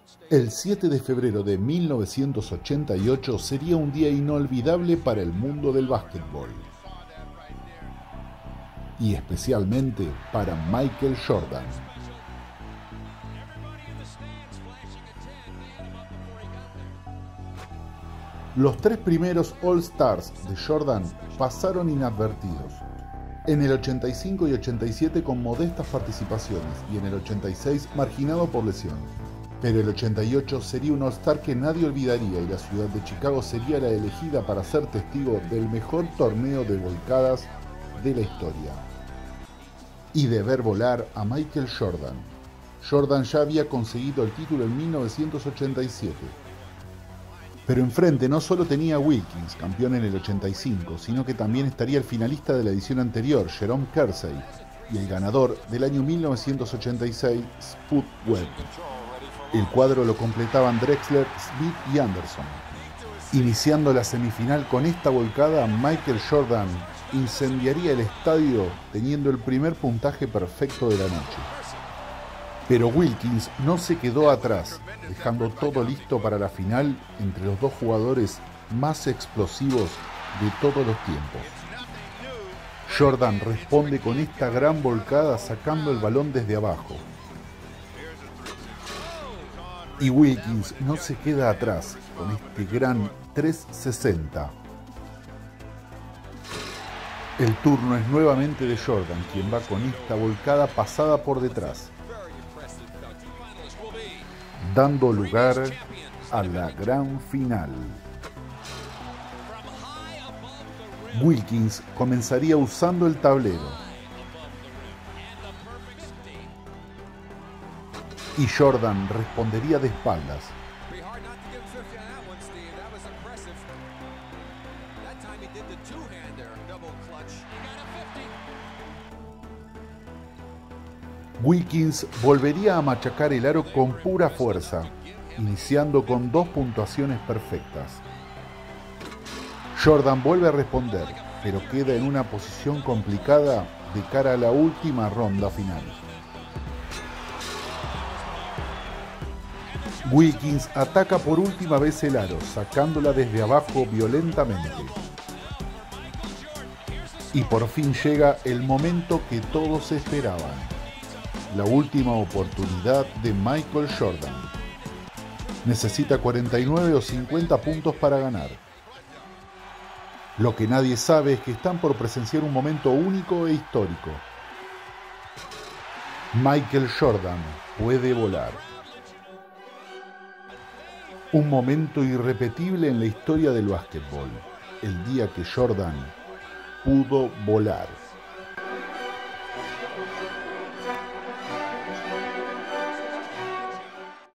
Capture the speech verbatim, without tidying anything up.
El siete de febrero de mil novecientos ochenta y ocho sería un día inolvidable para el mundo del básquetbol. Y especialmente para Michael Jordan. Los tres primeros All-Stars de Jordan pasaron inadvertidos. En el ochenta y cinco y ochenta y siete con modestas participaciones y en el ochenta y seis marginado por lesión. Pero el ochenta y ocho sería un All-Star que nadie olvidaría y la ciudad de Chicago sería la elegida para ser testigo del mejor torneo de volcadas de la historia. Y de ver volar a Michael Jordan. Jordan ya había conseguido el título en mil novecientos ochenta y siete. Pero enfrente no solo tenía a Wilkins, campeón en el ochenta y cinco, sino que también estaría el finalista de la edición anterior, Jerome Kersey, y el ganador del año mil novecientos ochenta y seis, Spud Webb. El cuadro lo completaban Drexler, Smith y Anderson. Iniciando la semifinal con esta volcada, Michael Jordan incendiaría el estadio teniendo el primer puntaje perfecto de la noche. Pero Wilkins no se quedó atrás, dejando todo listo para la final entre los dos jugadores más explosivos de todos los tiempos. Jordan responde con esta gran volcada sacando el balón desde abajo. Y Wilkins no se queda atrás con este gran trescientos sesenta. El turno es nuevamente de Jordan, quien va con esta volcada pasada por detrás, dando lugar a la gran final. Wilkins comenzaría usando el tablero y Jordan respondería de espaldas. Wilkins volvería a machacar el aro con pura fuerza, iniciando con dos puntuaciones perfectas. Jordan vuelve a responder, pero queda en una posición complicada de cara a la última ronda final. Wilkins ataca por última vez el aro, sacándola desde abajo violentamente. Y por fin llega el momento que todos esperaban. La última oportunidad de Michael Jordan. Necesita cuarenta y nueve o cincuenta puntos para ganar. Lo que nadie sabe es que están por presenciar un momento único e histórico. Michael Jordan puede volar. Un momento irrepetible en la historia del básquetbol. El día que Jordan pudo volar.